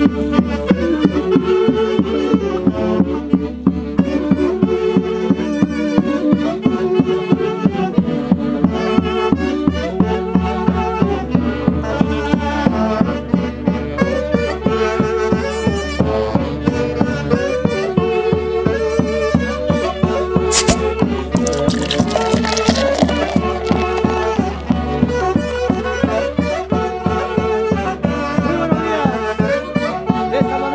De esta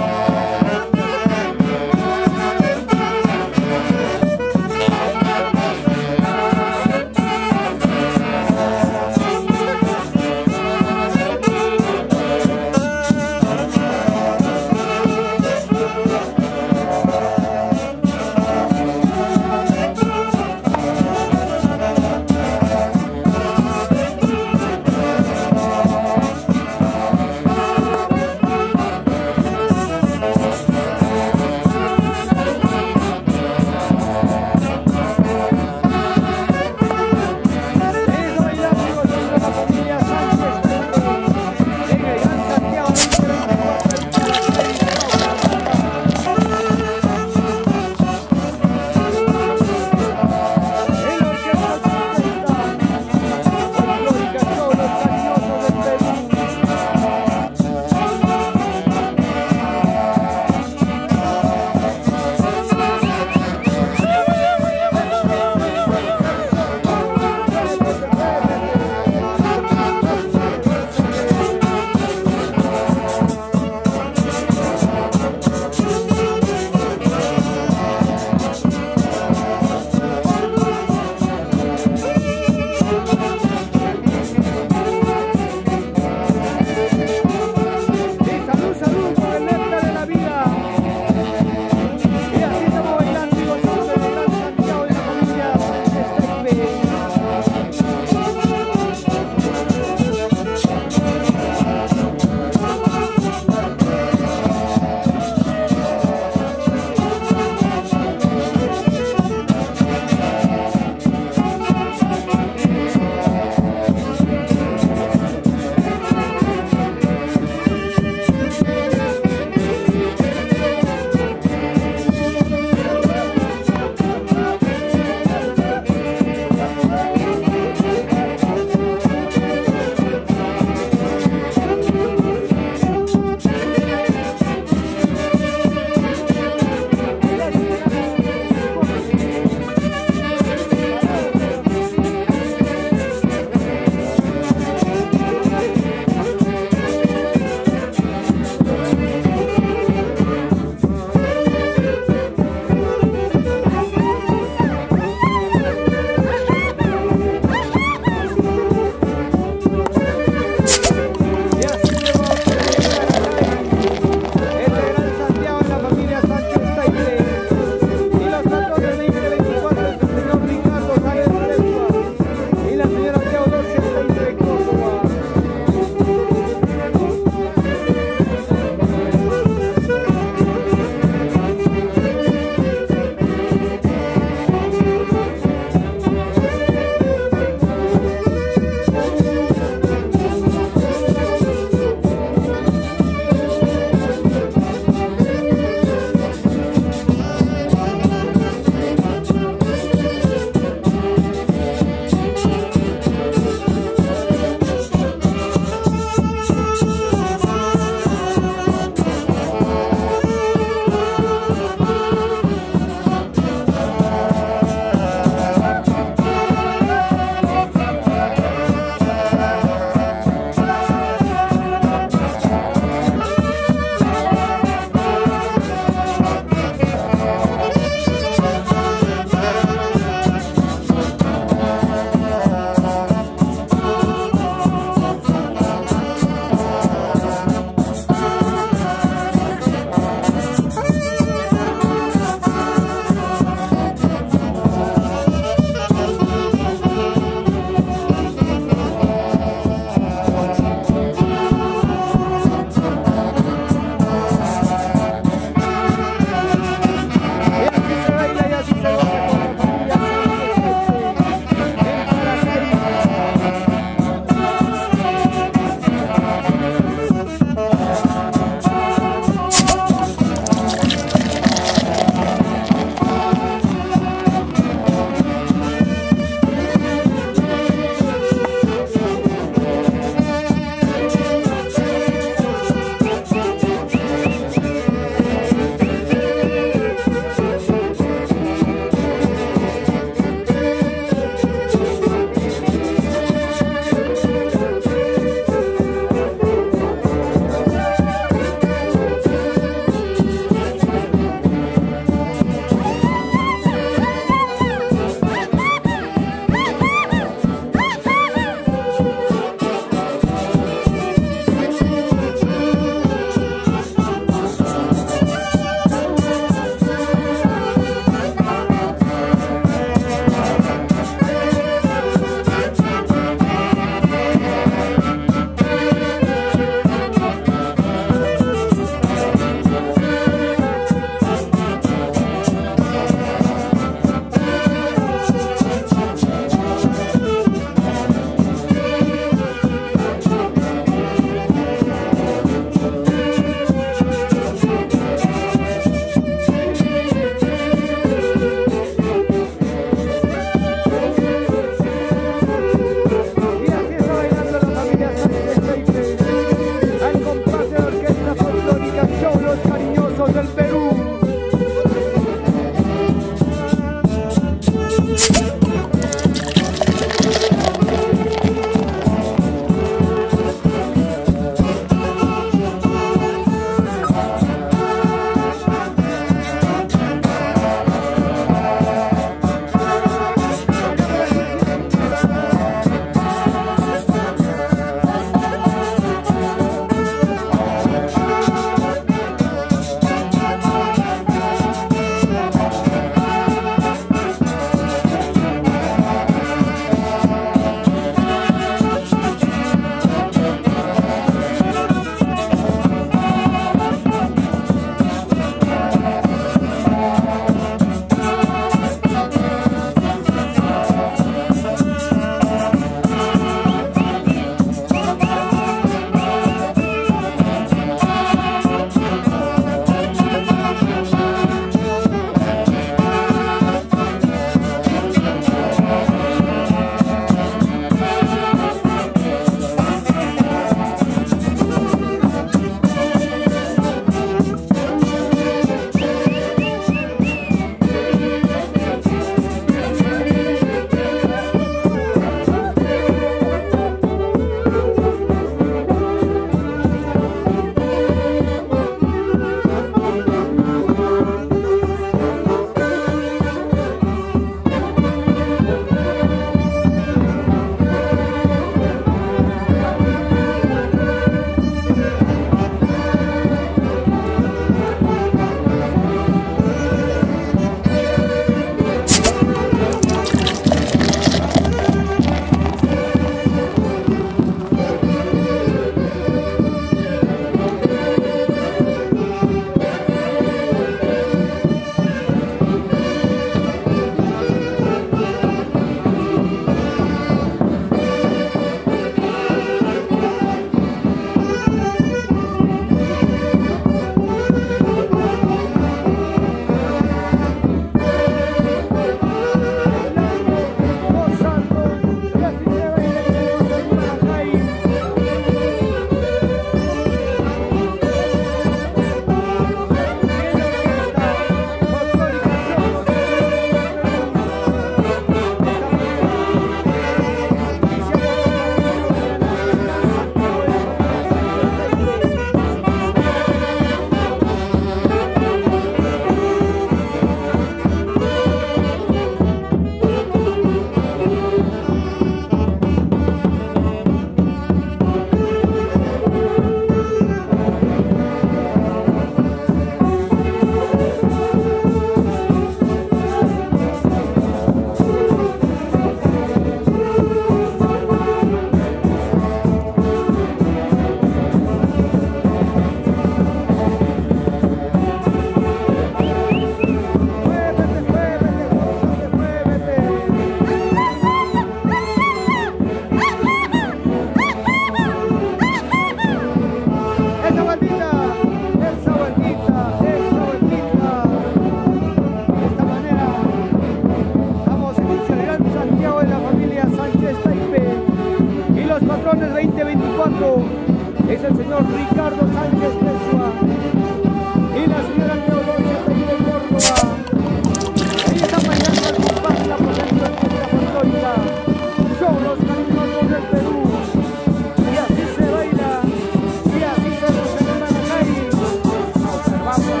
señor Ricardo Sánchez Pessoa y la señora Teodosia de Córdoba. Ahí están bailando al compás la procesión de la folclórica. Son los cariñosos del Perú. Y así se baila, y así se celebra en la calle. Observamos.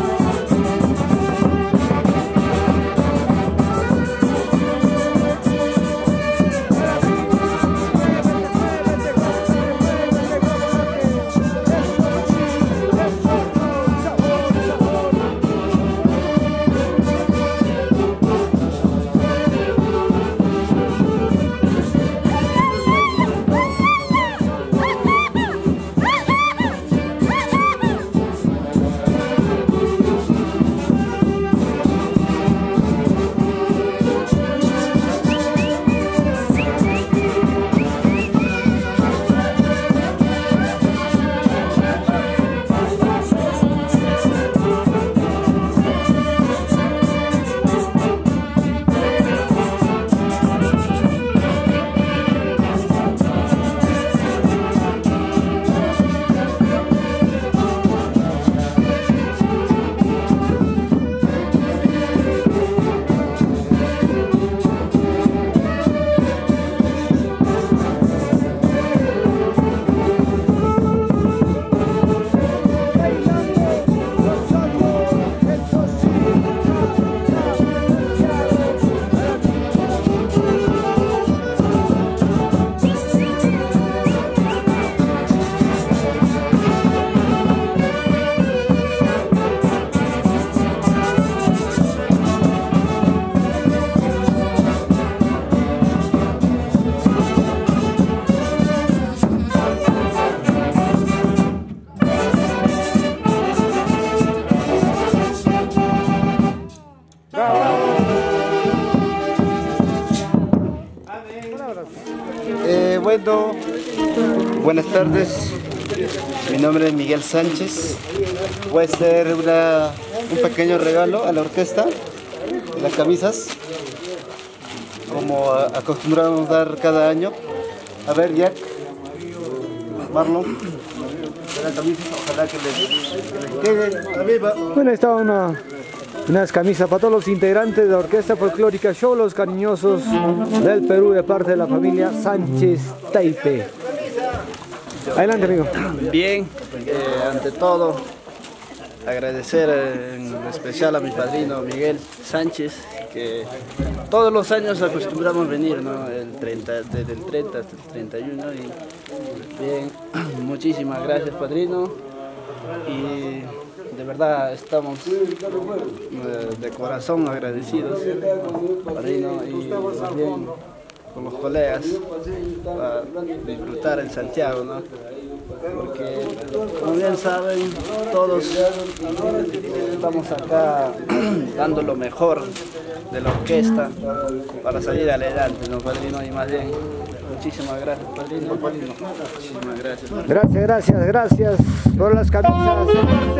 Bueno, buenas tardes, mi nombre es Miguel Sánchez. Voy a hacer un pequeño regalo a la orquesta de las camisas, como acostumbramos dar cada año. A ver, Jack, Marlon, las camisas, ojalá que les quede. ¡Viva! Bueno, ahí está unas camisas para todos los integrantes de la Orquesta Folclórica Show Los Cariñosos del Perú de parte de la familia Sánchez Taipe. Adelante, amigo. Bien, ante todo agradecer en especial a mi padrino Miguel Sánchez, que todos los años acostumbramos venir, ¿no? Desde el 30 hasta el 31. Y bien, muchísimas gracias, padrino. Y de verdad estamos de corazón agradecidos, padrino, y más bien con los colegas para disfrutar en Santiago, ¿no? Porque como bien saben, todos estamos acá dando lo mejor de la orquesta para salir adelante, ¿no, padrino? Y más bien, muchísimas gracias, padrino. Muchísimas gracias. Gracias por las camisas.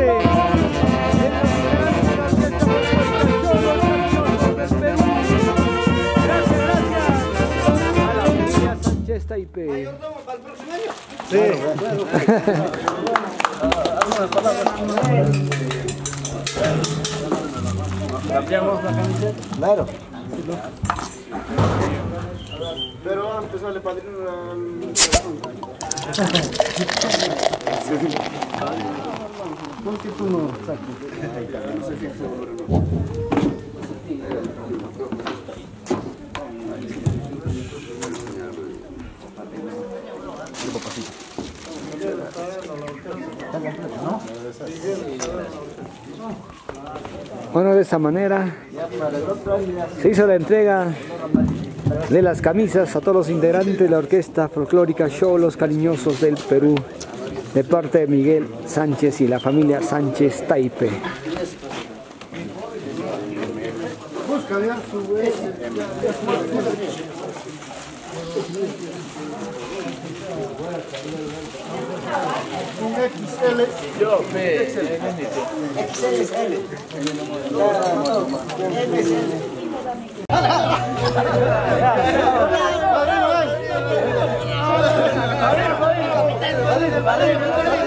Taipe. ¿Para el próximo año? Sí. ¿Algunas palabras? ¿Cambiamos la camiseta? Claro. Pero antes sale padrino ¿Por qué tú no saques? Bueno, de esa manera se hizo la entrega de las camisas a todos los integrantes de la Orquesta Folclórica Show Los Cariñosos del Perú de parte de Miguel Sánchez y la familia Sánchez Taipe. XL. Yo, XL. XL.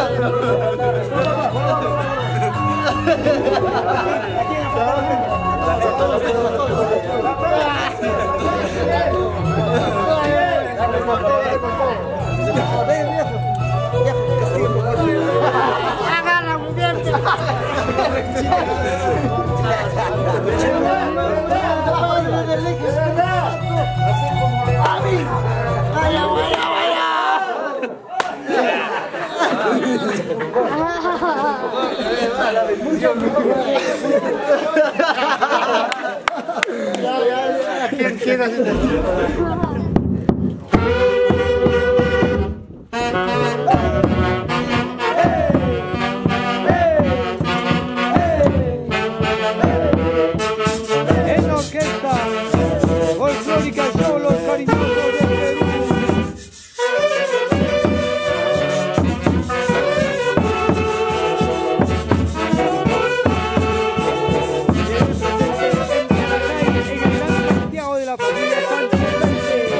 Agarra, mujer. ¿Quién hace esto? En la orquesta folclórica Show Los Cariñosos del Perú. En el Gran Santiago de la familia Sánchez.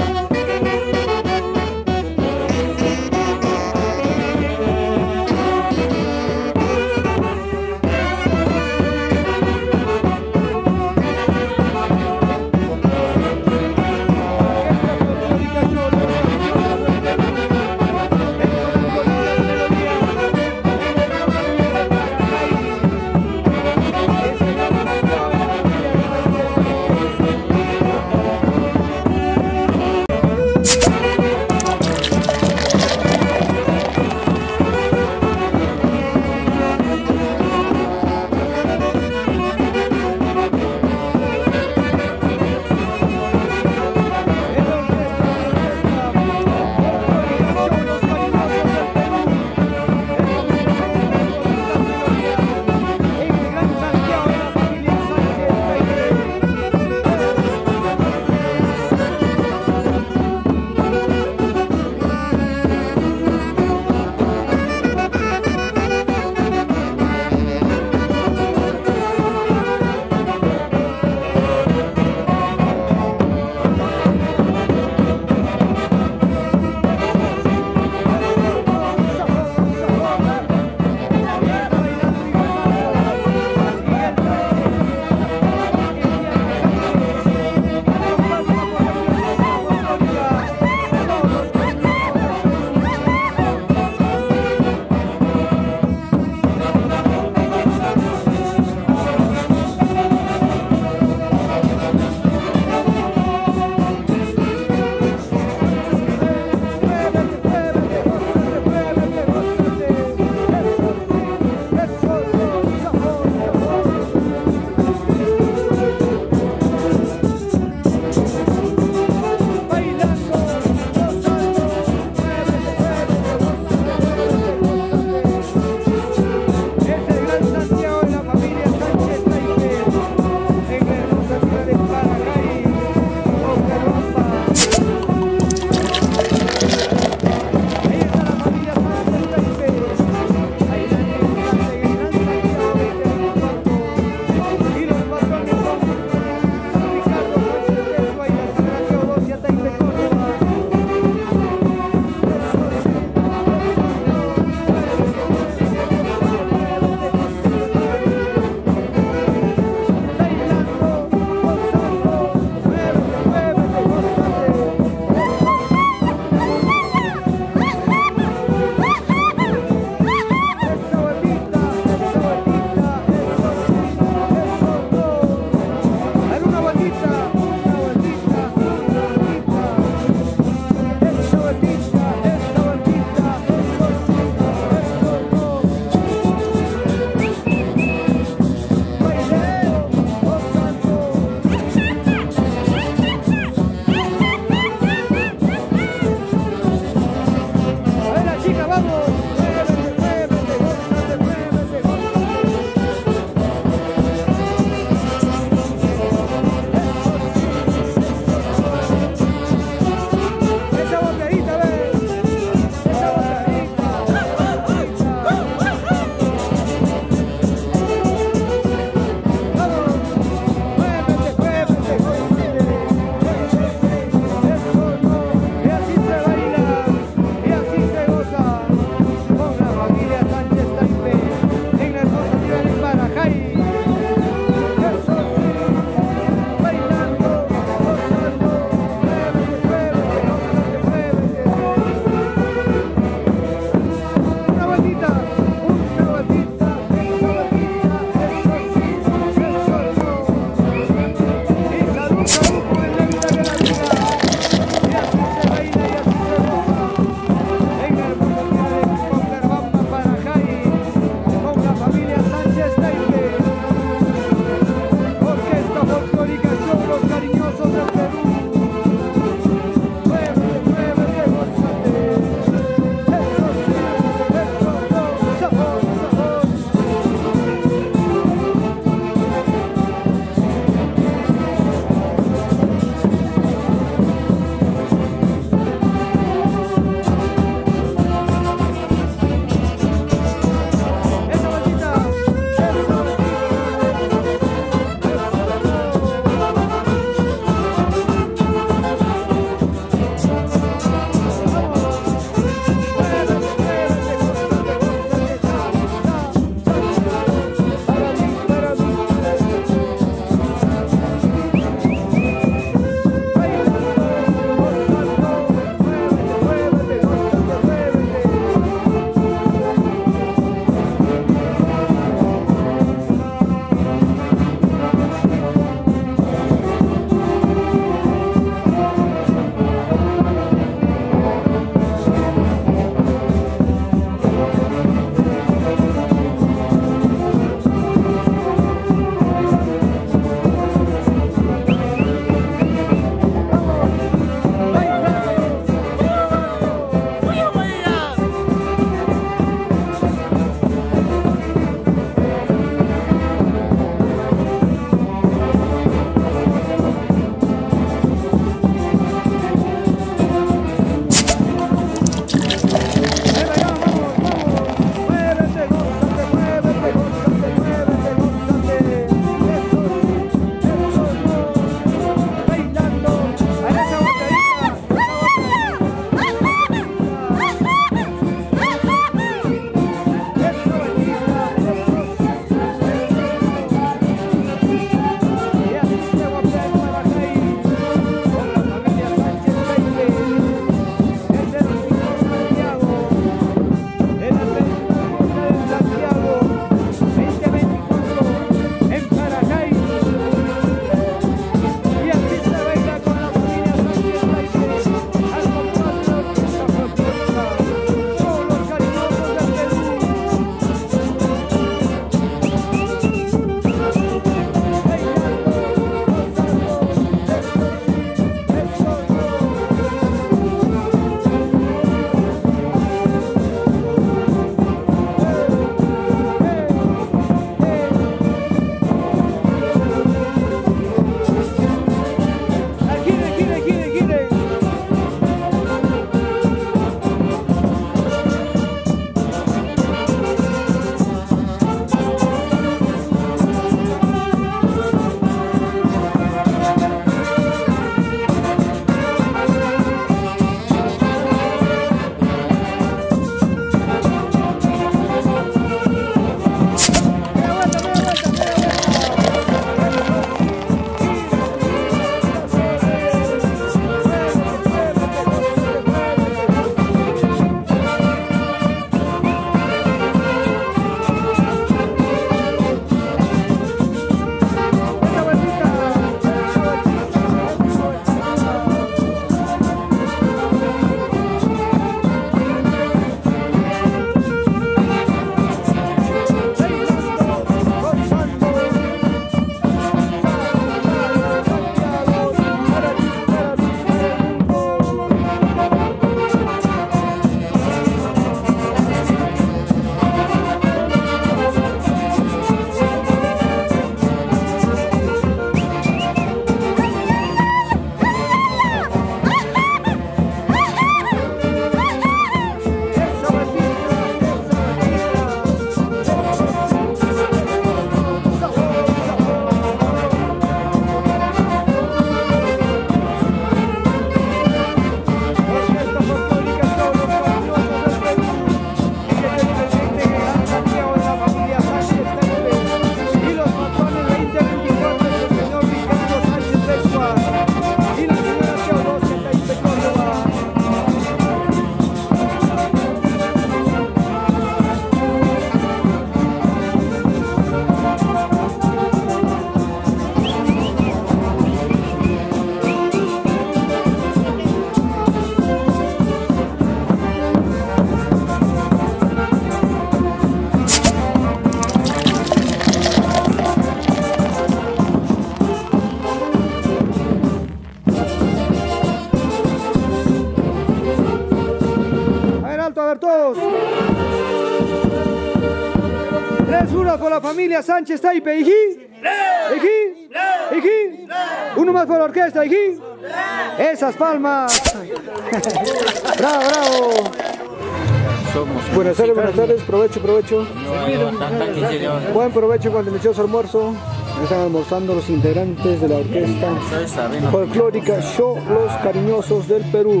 la familia Sánchez Taipe. ¿Iji? ¿Iji? ¿Iji? Uno más por la orquesta. ¿Iji? Esas palmas. Bravo, bravo. Buenas tardes, provecho, provecho. Buen provecho con el delicioso almuerzo. Están almorzando los integrantes de la orquesta folclórica Show Los Cariñosos del Perú.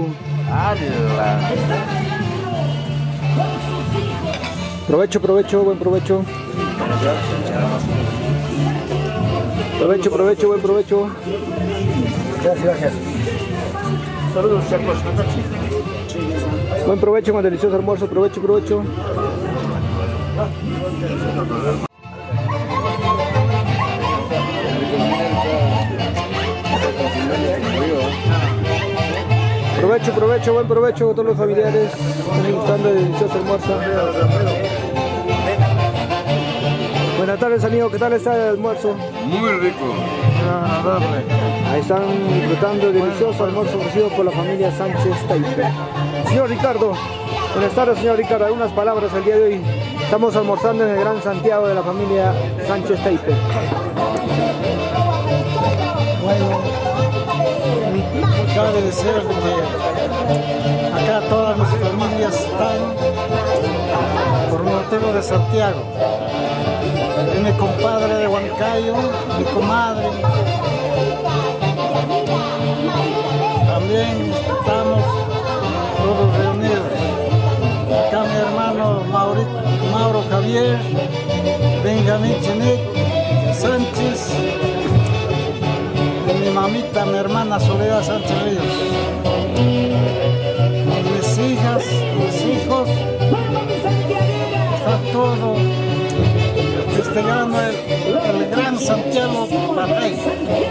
Provecho, provecho, buen provecho. Provecho, provecho, buen provecho. Gracias, gracias. Saludos, chicos. Buen provecho con el delicioso almuerzo. Provecho, provecho. Provecho, provecho, buen provecho a todos los familiares. Están disfrutando del delicioso almuerzo. Buenas tardes, amigo. ¿Qué tal está el almuerzo? Muy rico. Agradable. Ahí están disfrutando del delicioso almuerzo ofrecido por la familia Sánchez Taipe. Señor Ricardo, buenas tardes, señor Ricardo. Algunas palabras el día de hoy. Estamos almorzando en el Gran Santiago de la familia Sánchez Taipe. Bueno, cabe decir que acá todas las familias están por motivo de Santiago. Y mi compadre de Huancayo, mi comadre. También estamos todos reunidos. Acá mi hermano Mauro Javier, Benjamín Chinet, Sánchez, y mi mamita, mi hermana Soledad Sánchez Ríos. Mis hijas, mis hijos, está todo festejando el Gran Santiago Parray.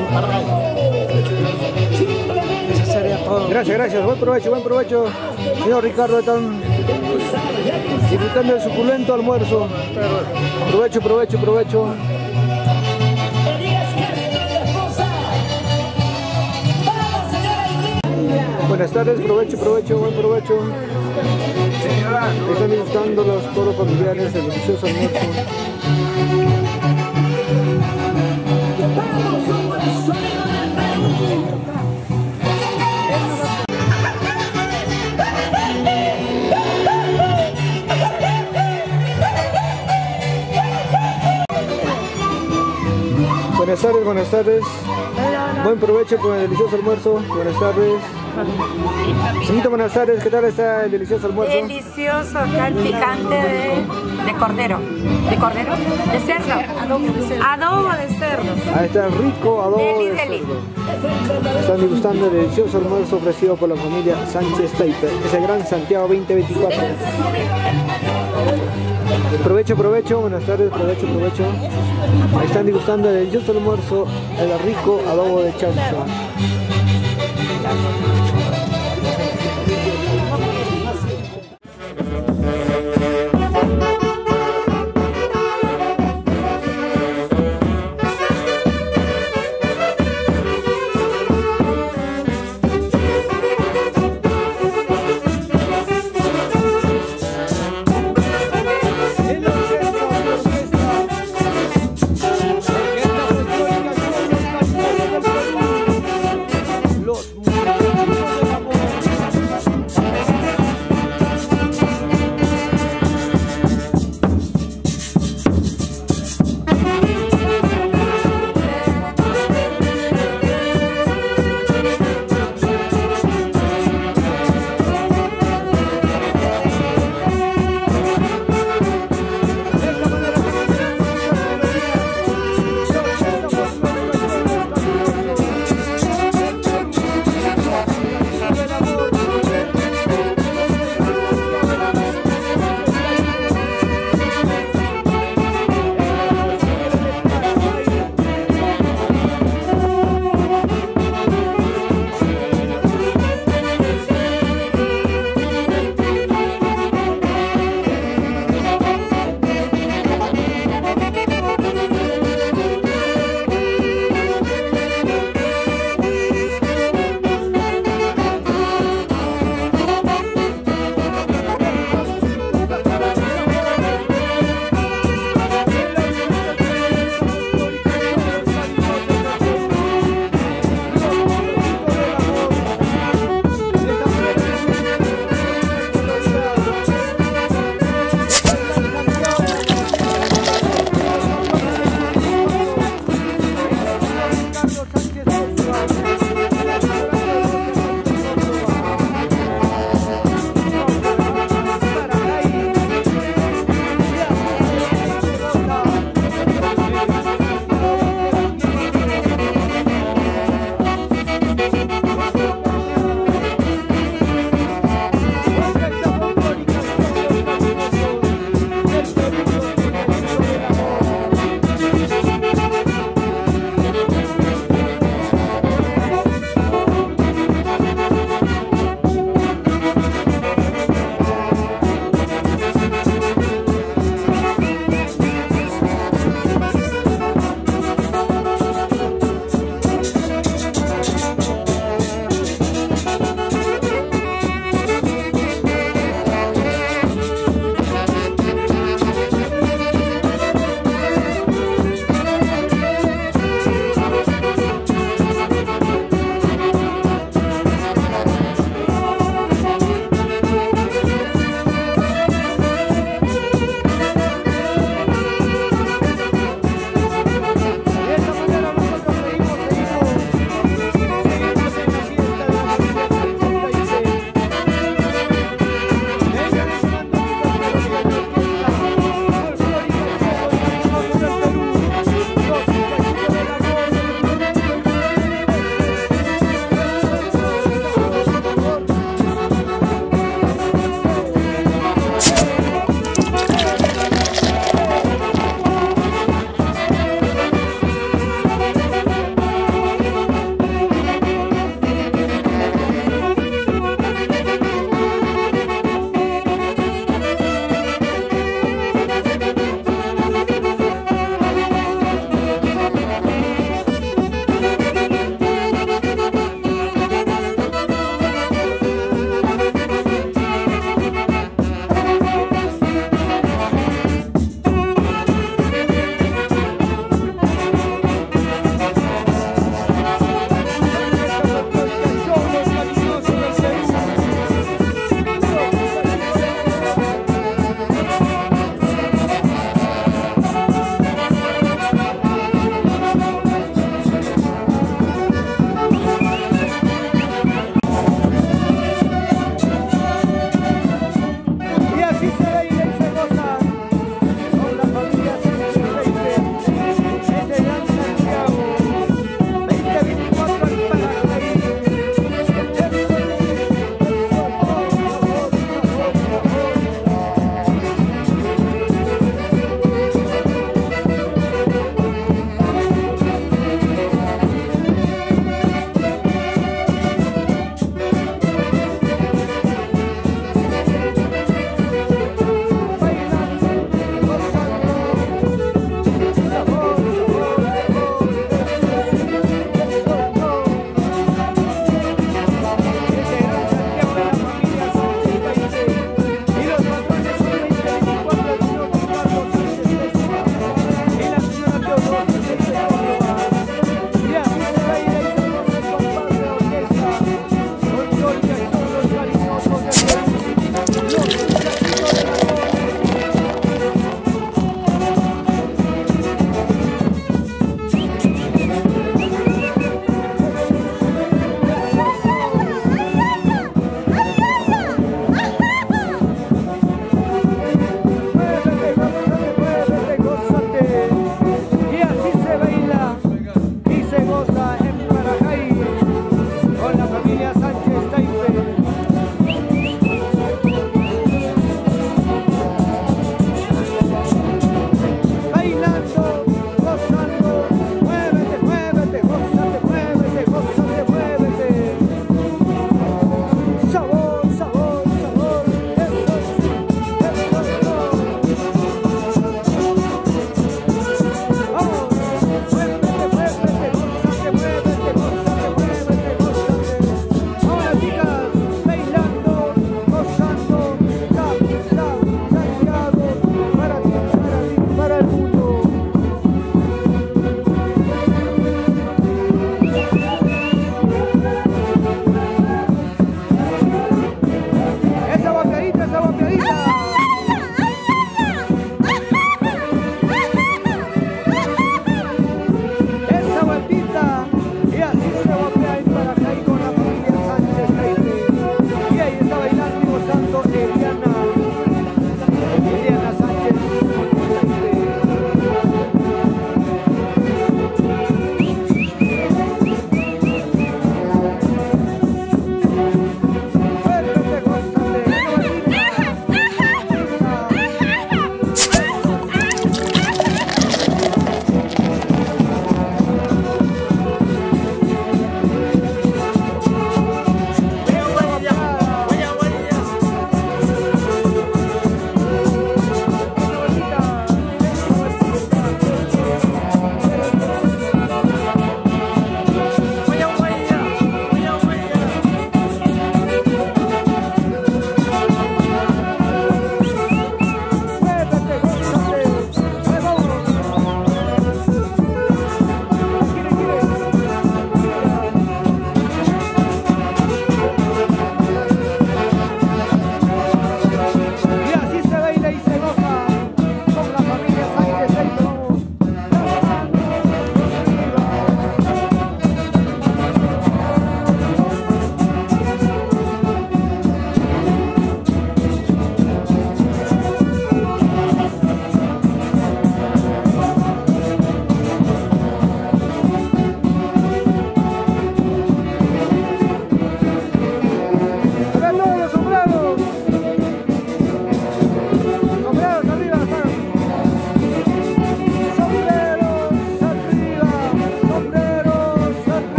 Eso sería todo. Gracias, gracias. Buen provecho, buen provecho. Señor Ricardo, están disfrutando del suculento almuerzo. Provecho, provecho, provecho. Buenas tardes, provecho, provecho, buen provecho. Están disfrutando todos los familiares del delicioso almuerzo. Buenas tardes, buenas tardes. Buen provecho con el delicioso almuerzo. Buenas tardes. Señorita, buenas tardes. ¿Qué tal está el delicioso almuerzo? Delicioso, acá el picante de cordero. ¿De cordero? De cerdo. Adobo de cerdo. Ahí está el rico adobo de cerdo. Están degustando el delicioso almuerzo ofrecido por la familia Sánchez Taipe. Es el Gran Santiago 2024. Provecho, provecho. Buenas tardes. Provecho, provecho. Ahí están degustando el delicioso almuerzo, el rico adobo de chancho. Los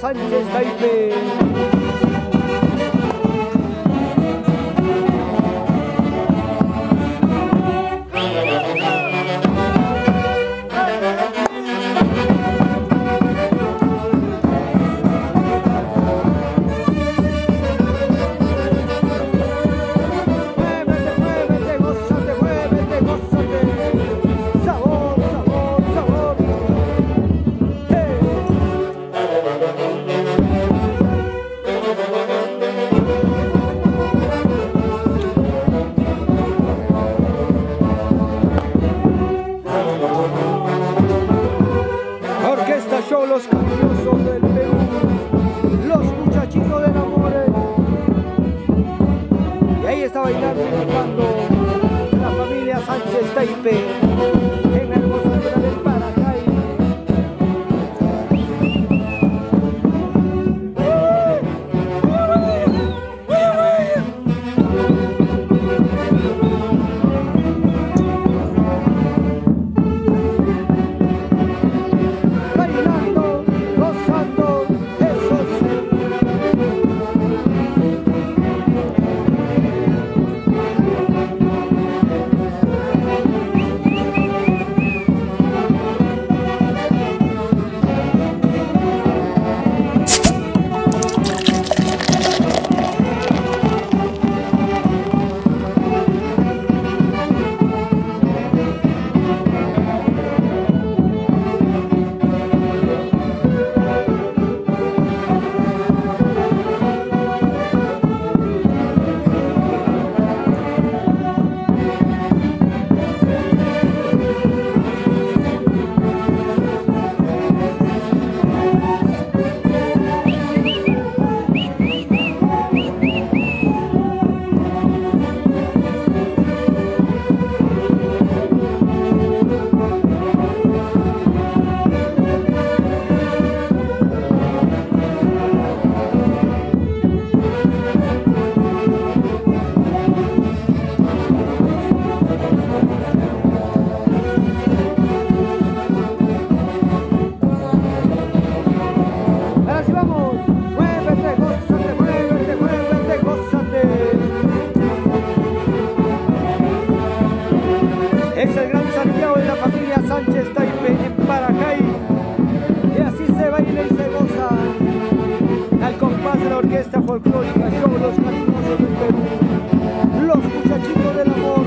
Sánchez Taipei. Los cariñosos del Perú, los muchachitos del amor. Y ahí está bailando y cantando la familia Sánchez Taipei en la hermosura del Paracay. Es el gran Santiago de la familia Sánchez Taipei en Paracay. Y así se baila y se goza al compás de la orquesta folclórica Show Los Cariñosos del Perú, los muchachitos del amor.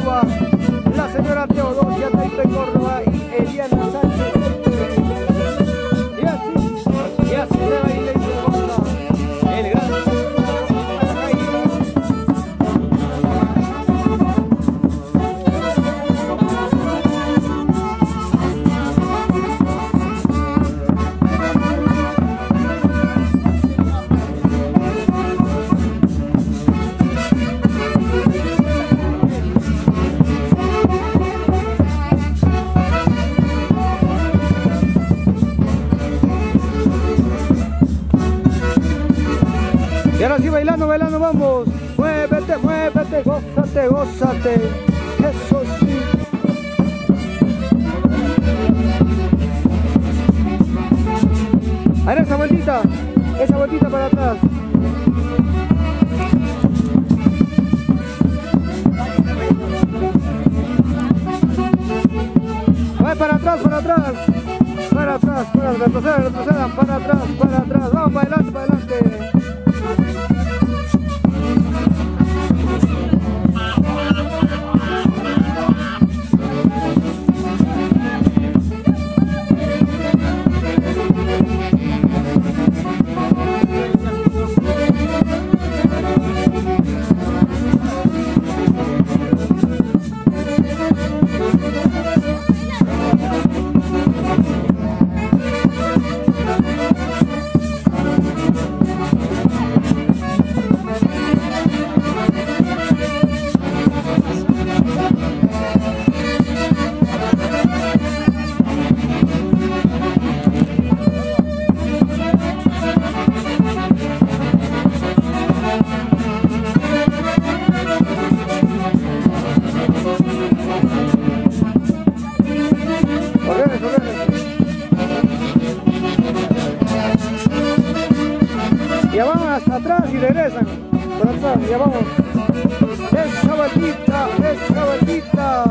Córdoba, la señora Teodosia Taipe Córdoba y Eliana Sánchez. Y así se baila y se goza el gran y ahora sí, bailando, bailando, vamos. Muévete, muévete, gózate, gózate. Eso sí. Ahora esa vueltita para atrás. Vai para atrás, para atrás. Para atrás, para retroceder, retrocedan, para atrás, para atrás. Vamos, para adelante, para adelante. Ya vamos hasta atrás y regresan. Por atrás, ya vamos. Esa vueltita, esa vueltita.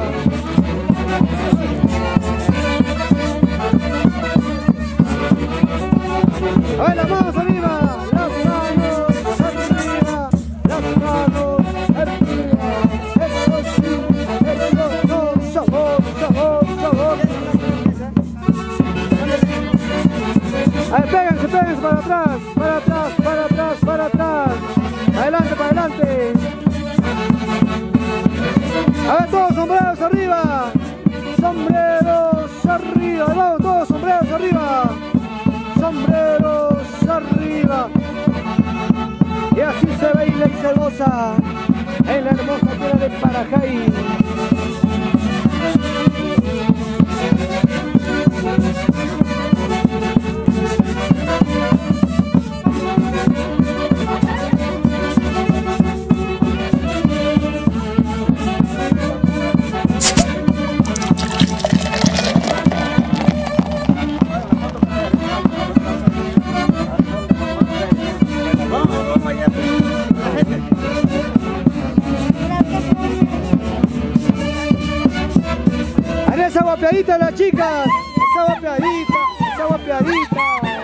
A ver, las manos arriba, las manos arriba, las manos arriba. Eso sí, eso no, sabor, sabor, sabor. A ver, péguense, péguense para atrás, para atrás, para atrás, para atrás. Adelante, para adelante. A ver, todos sombreros arriba. Sombreros arriba. Vamos, todos sombreros arriba. Sombreros arriba. Y así se baila y se goza en la hermosa tierra de Parajay. Esa guapeadita las chicas, esa guapeadita, esa guapeadita.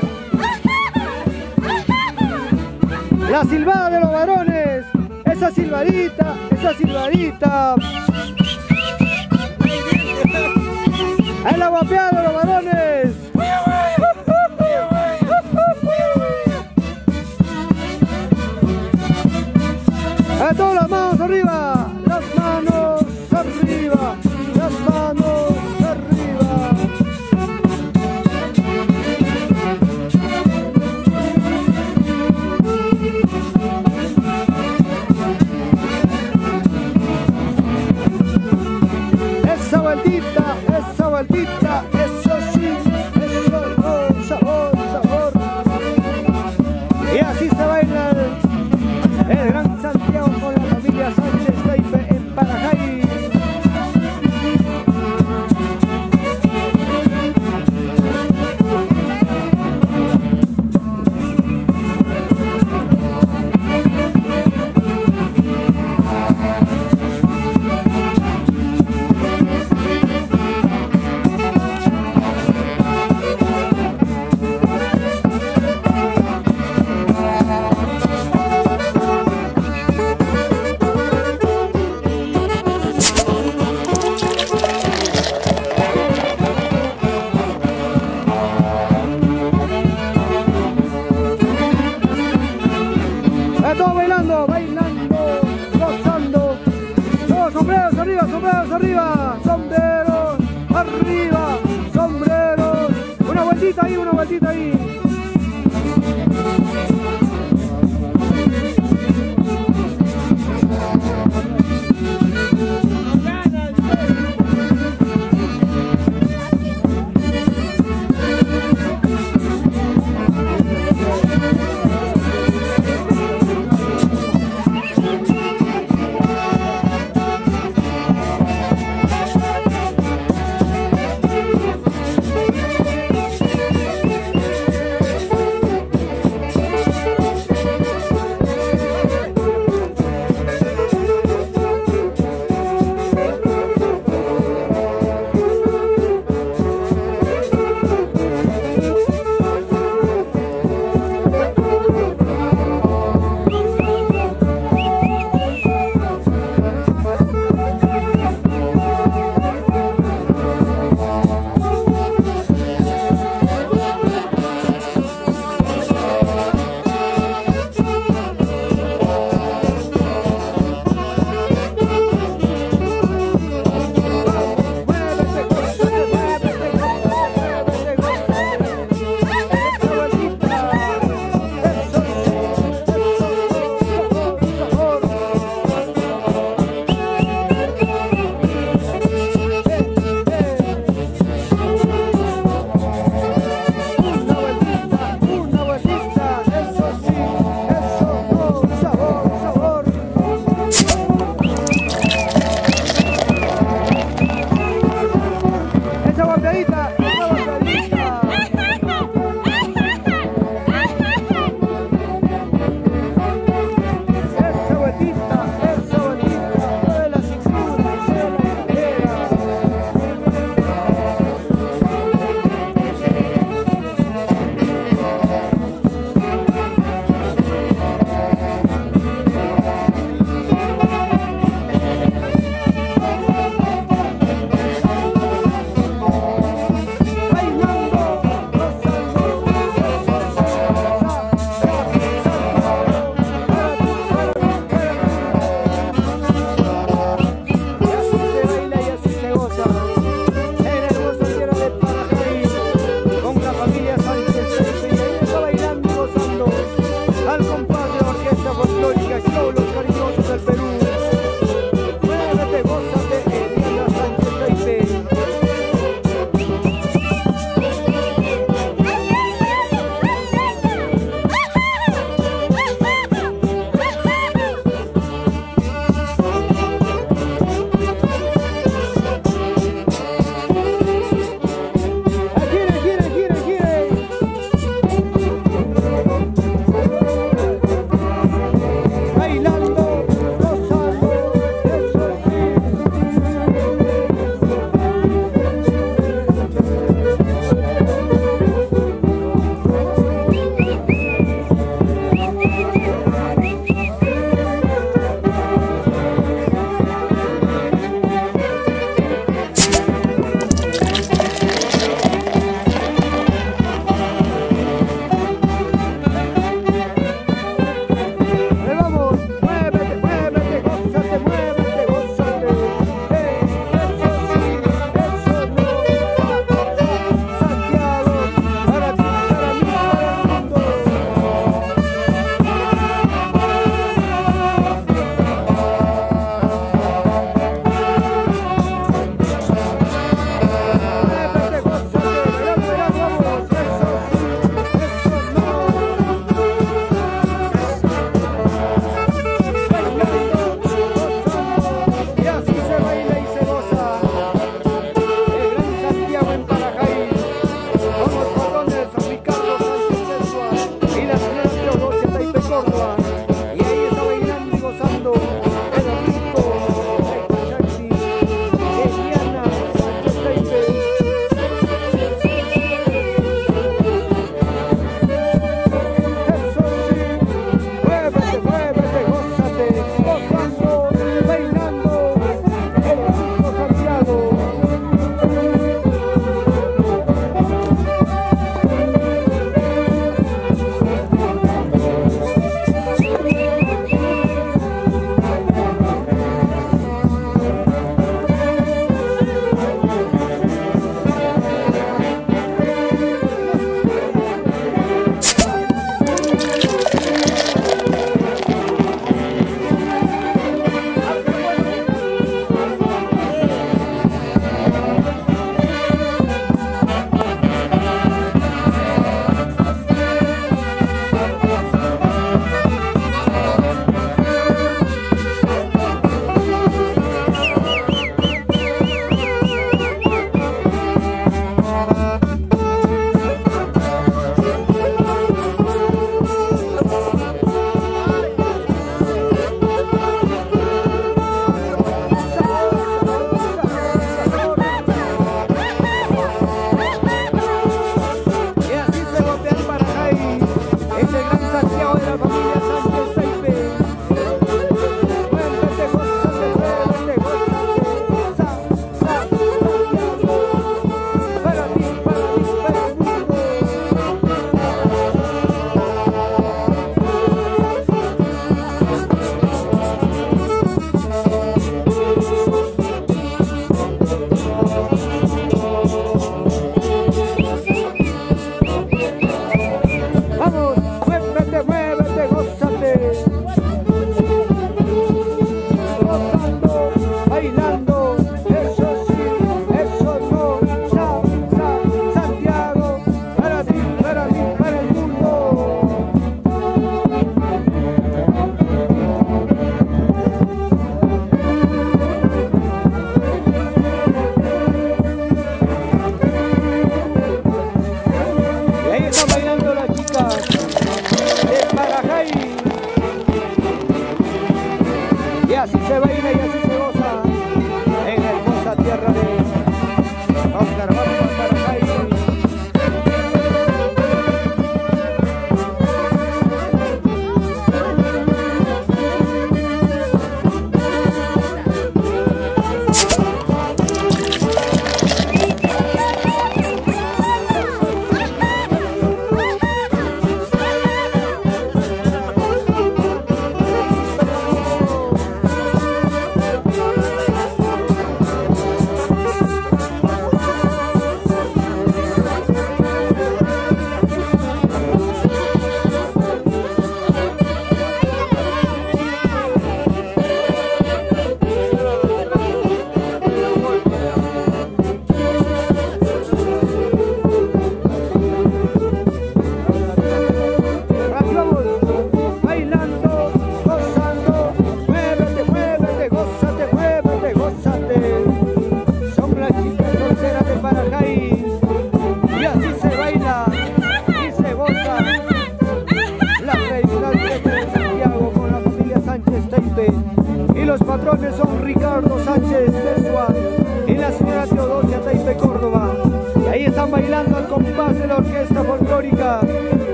La silbada de los varones, esa silbadita, esa silbadita. Es la guapeada de los varones. A todas las manos arriba, las manos arriba, las manos arriba. arriba, sombreros arriba, sombreros arriba, sombreros. Una vueltita ahí, una vueltita ahí.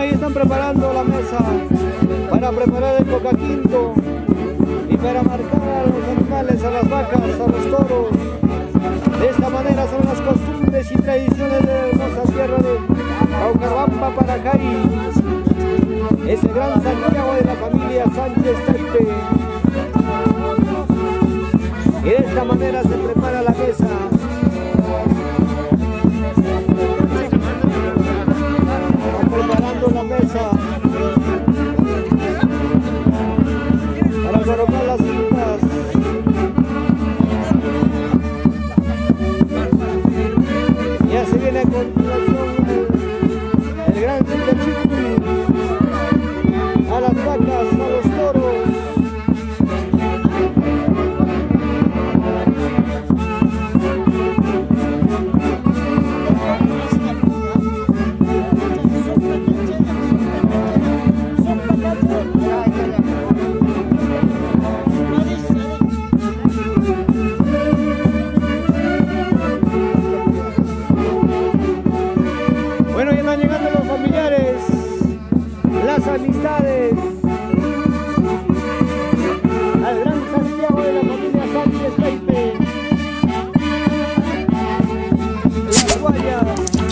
ahí están preparando la mesa para preparar el coca quinto y para marcar a los animales, a las vacas, a los toros. De esta manera son las costumbres y tradiciones de la hermosa tierra de Aucarbamba, Paracay. Ese gran Santiago de la familia Sánchez Taipe. Y de esta manera se prepara la mesa. Están preparando la mesa para colocar las frutas. Ya se viene a continuación el gran Chicachiqui, a las vacas, a los toros. Bueno, ya están llegando los familiares, las amistades, al gran Santiago de la familia Sánchez Taipe, la Guaya.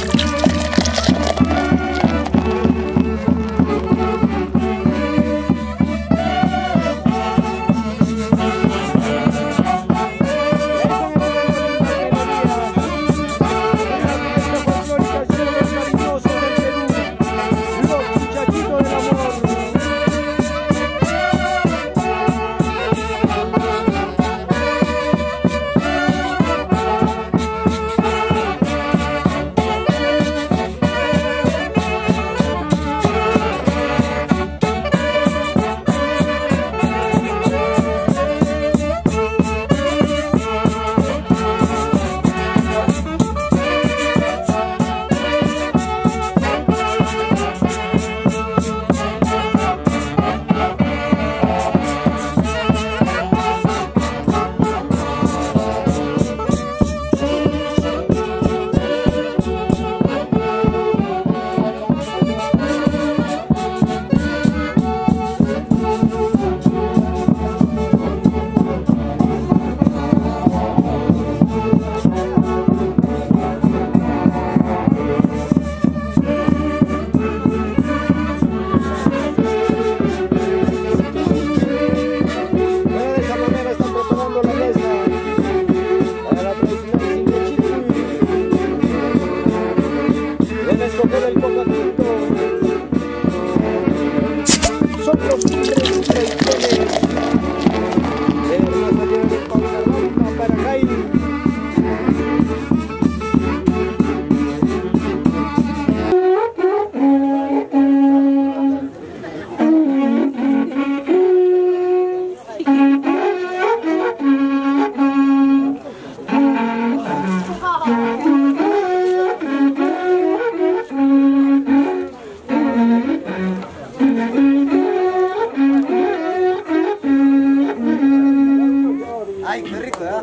Ay, qué rico, ¿eh?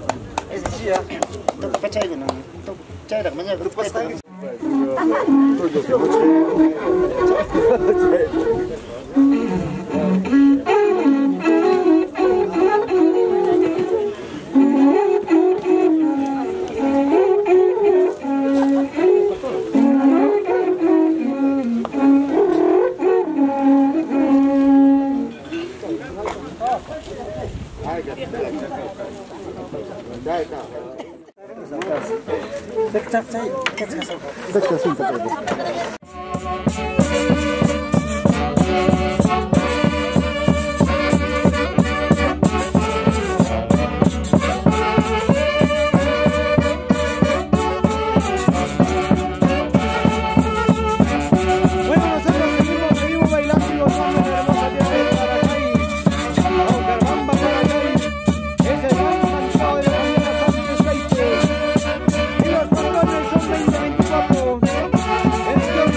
Ese sí, ¿eh? Toca pachay, ¿no? Toca chay, la mañana, grupo está. El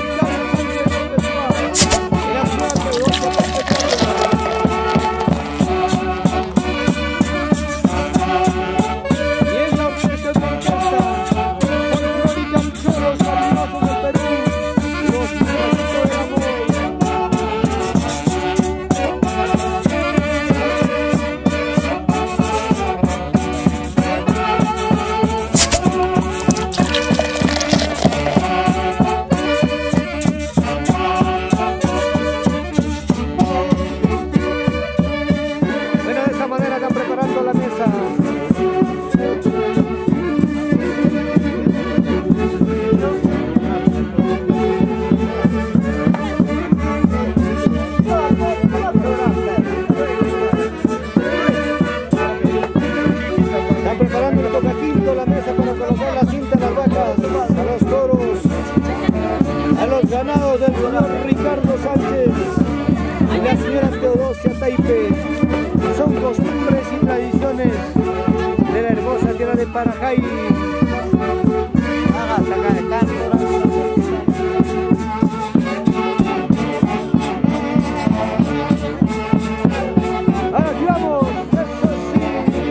Parajay. Aquí vamos, eso sí.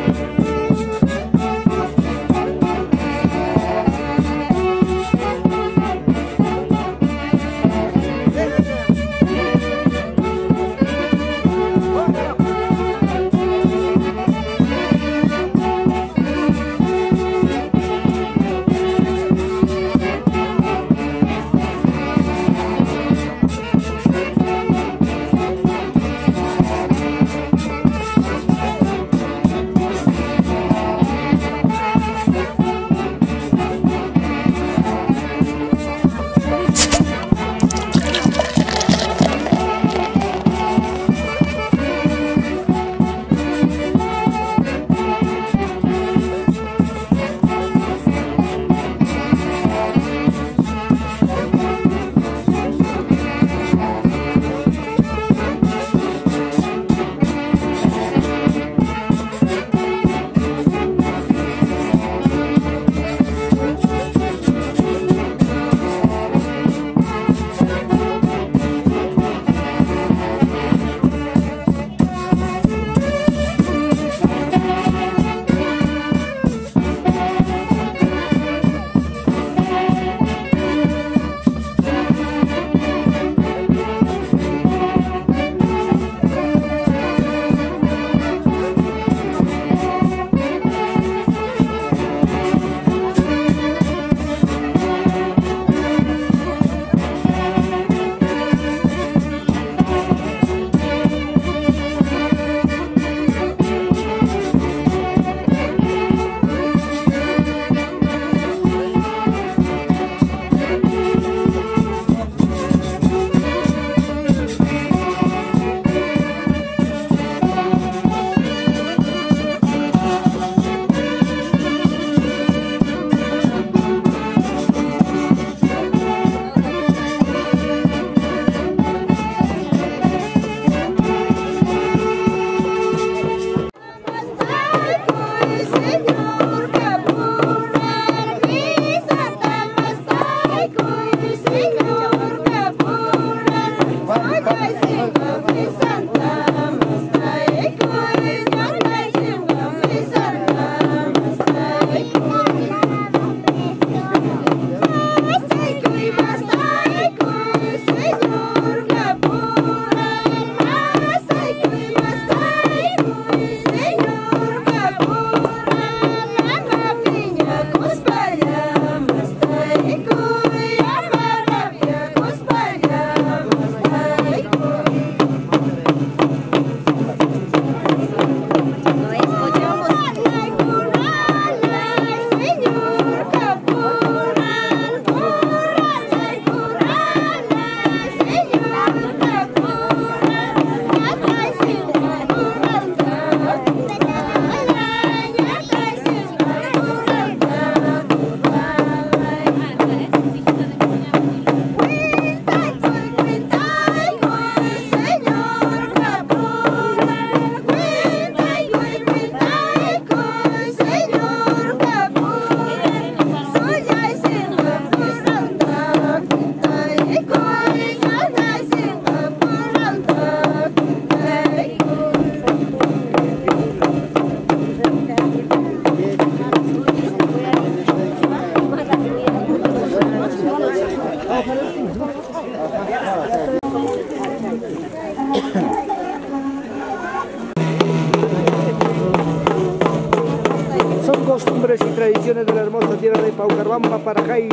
Son costumbres y tradiciones de la hermosa tierra de Paucarbamba, Parajay.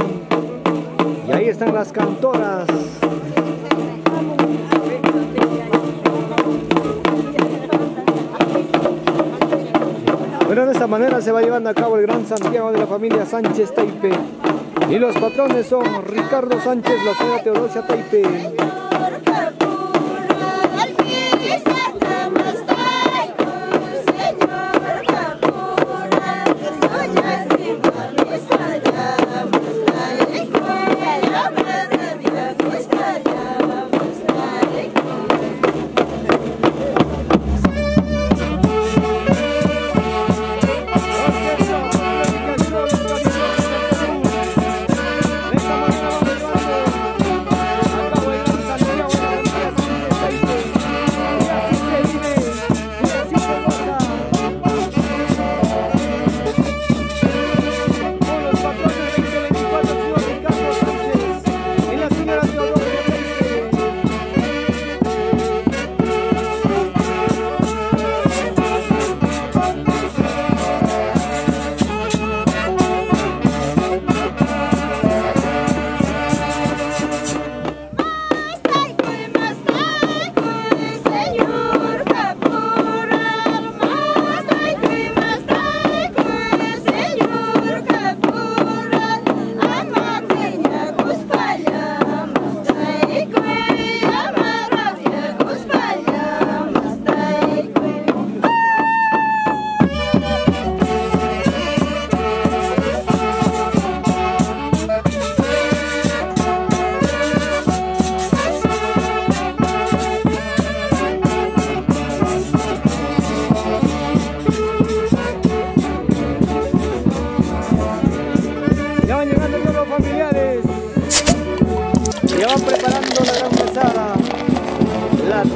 Y ahí están las cantoras. Bueno, de esta manera se va llevando a cabo el Gran Santiago de la familia Sánchez Taipe. Y los patrones son Ricardo Sánchez, la señora Teodosia Taipe.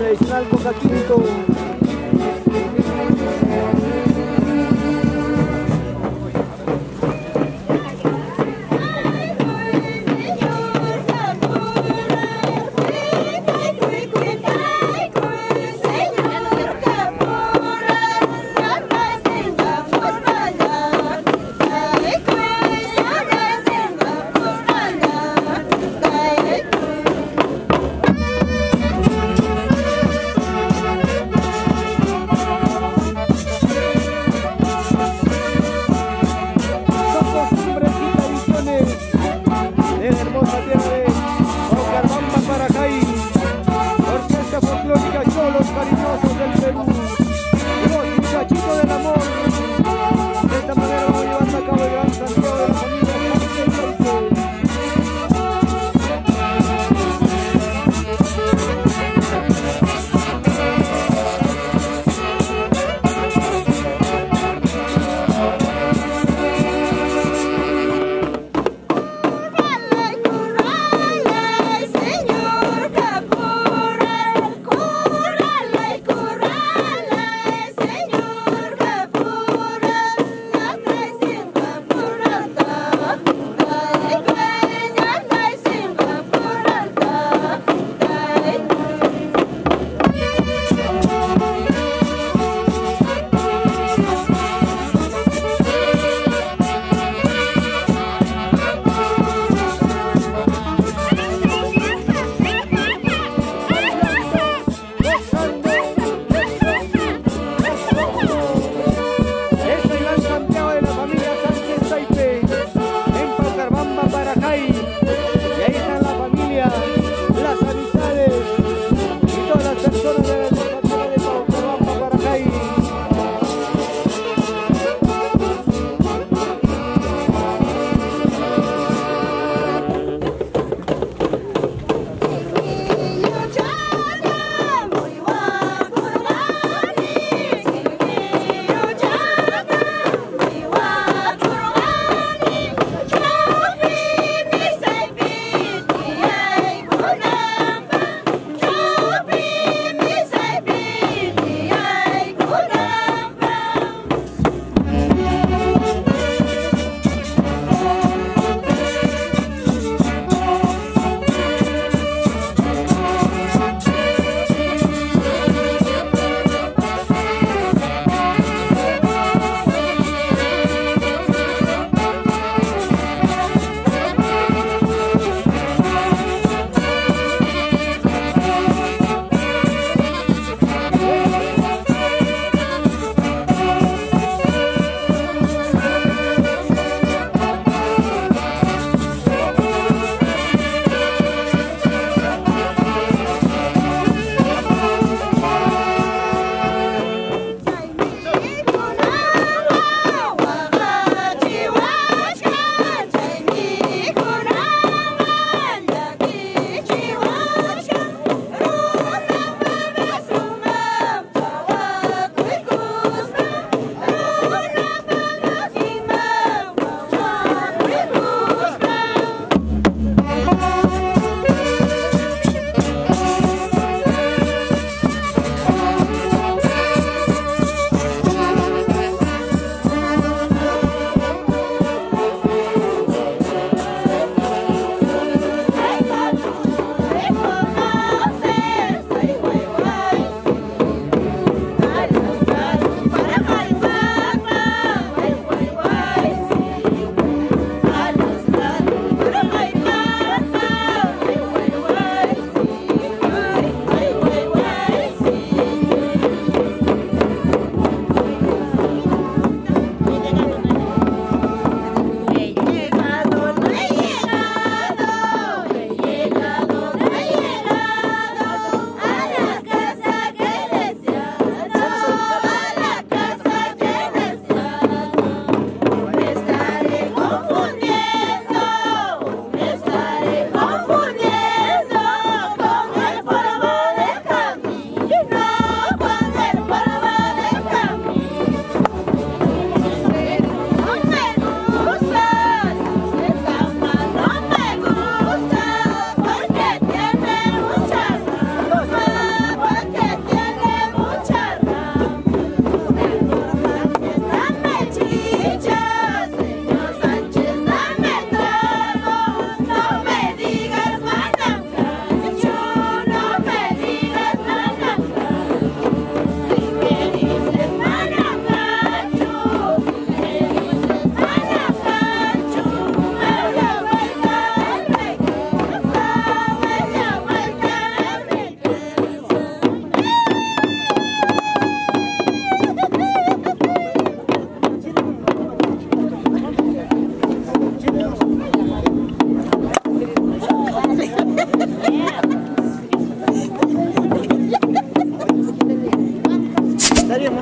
tradicional coca quinto.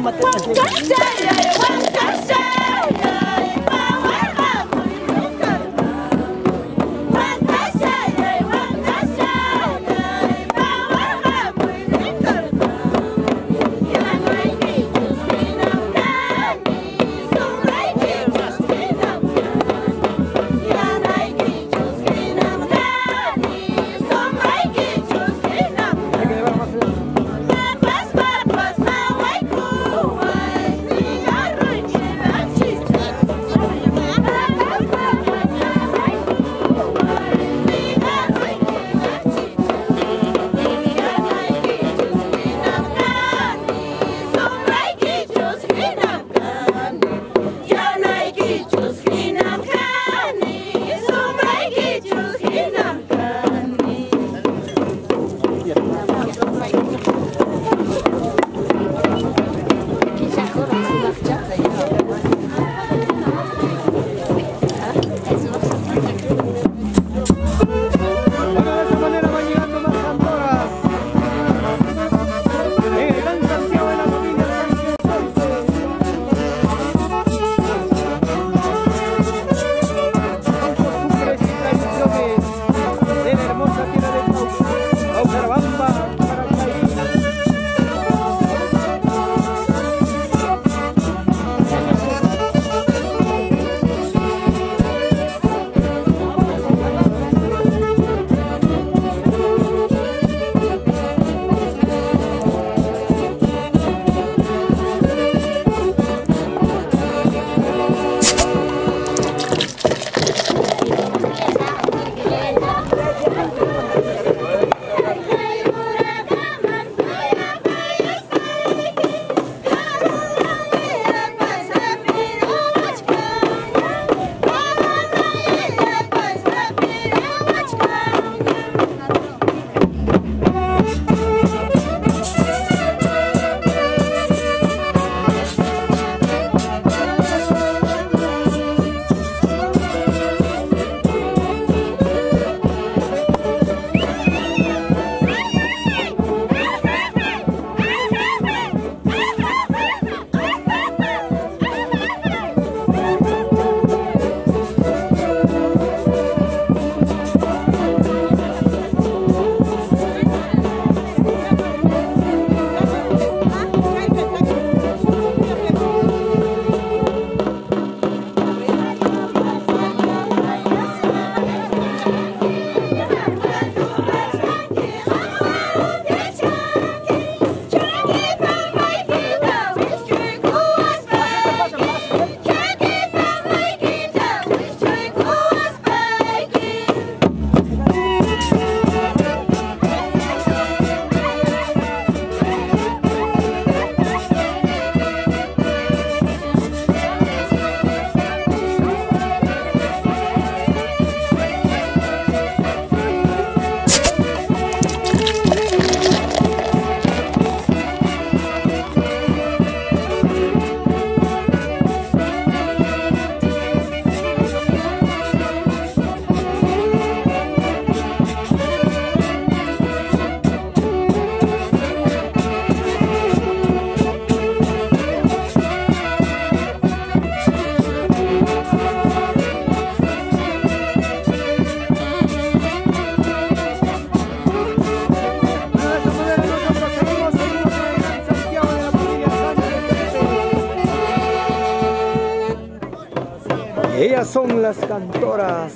Ellas son las cantoras.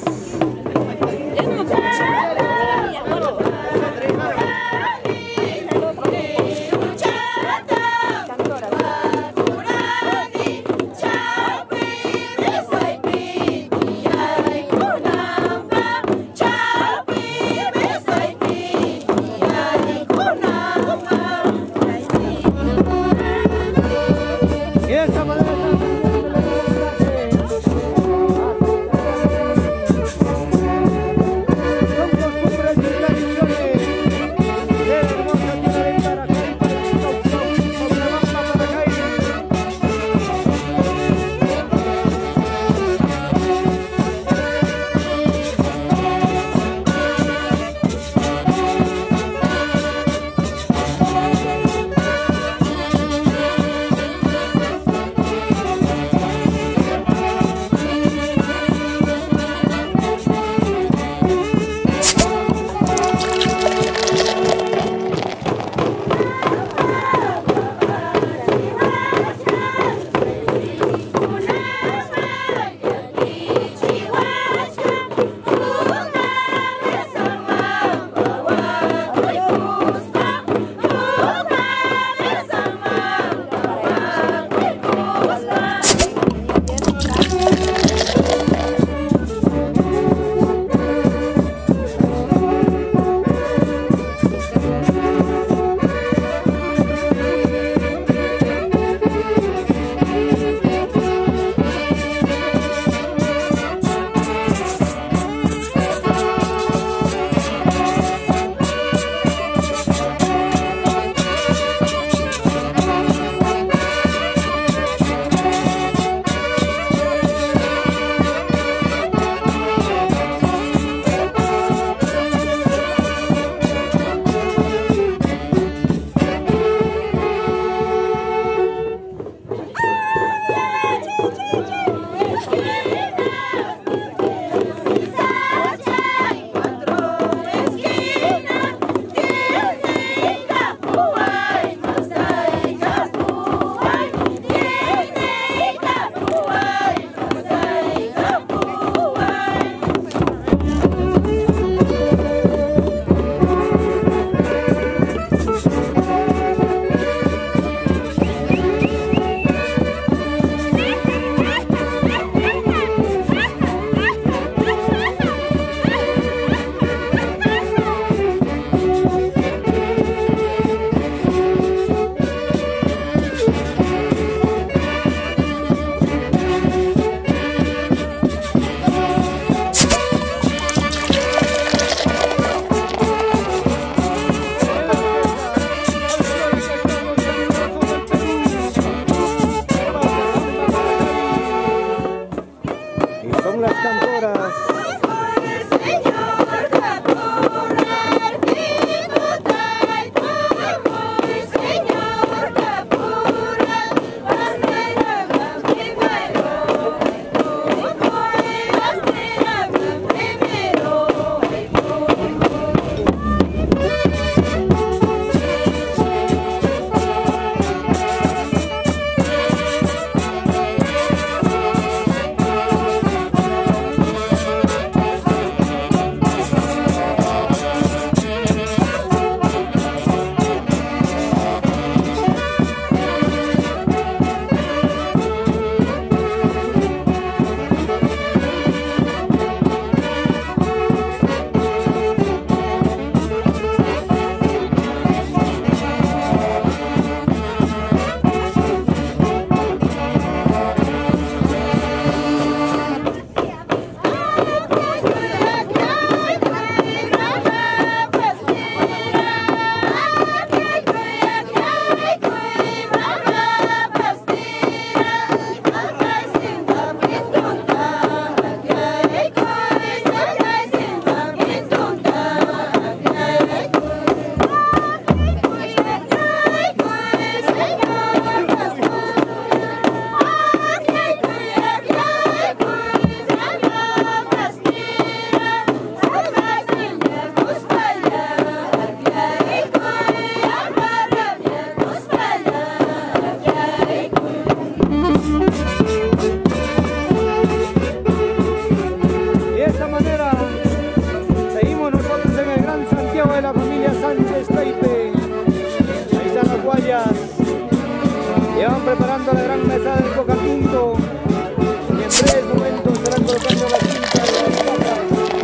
preparando la gran mesa del Cocaquinto y en breves momentos estarán colocando la cinta de las patas.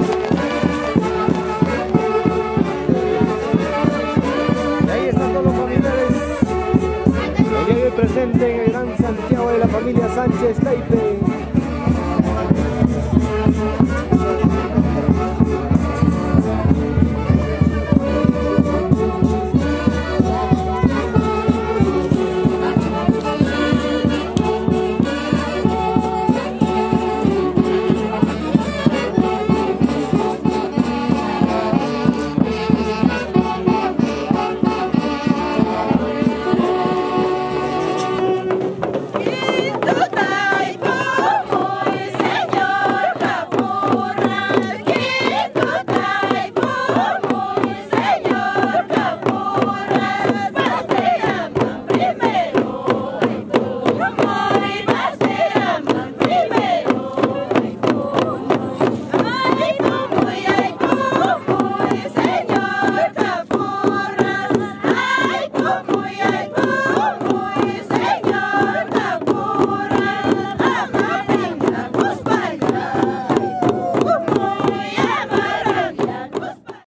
Y ahí están todos los familiares el día de hoy presente en el Gran Santiago de la familia Sánchez Taipe.